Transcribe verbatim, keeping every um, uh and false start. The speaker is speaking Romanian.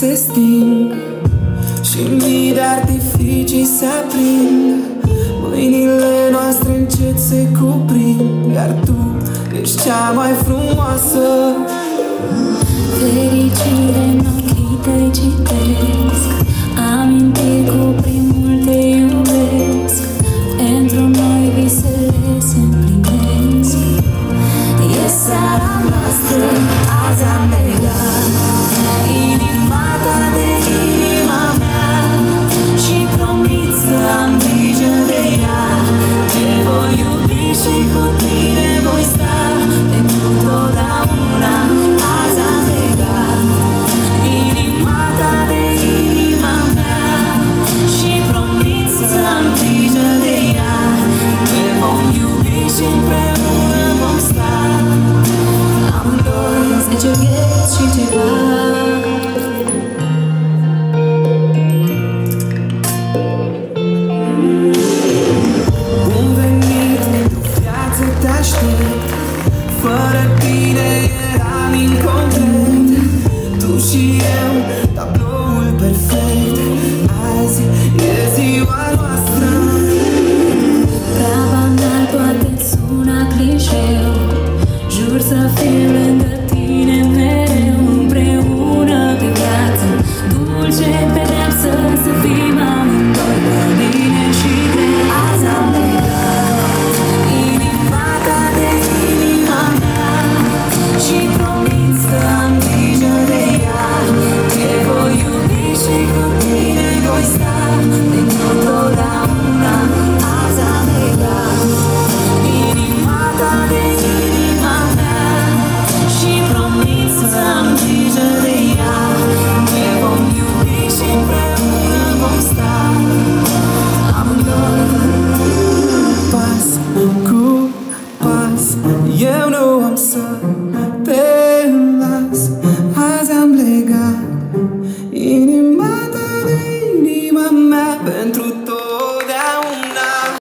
se sting și mii de artificii se aprind. Mâinile noastre încet se cuprind, iar tu ești cea mai frumoasă. Fericire în ochii tăi citesc, amintiri cuprind.